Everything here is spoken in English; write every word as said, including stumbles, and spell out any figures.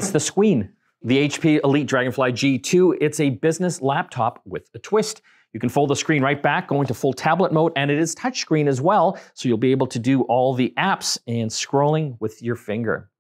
It's the screen. The H P Elite Dragonfly G two, it's a business laptop with a twist. You can fold the screen right back, go into full tablet mode, and it is touchscreen as well, so you'll be able to do all the apps and scrolling with your finger.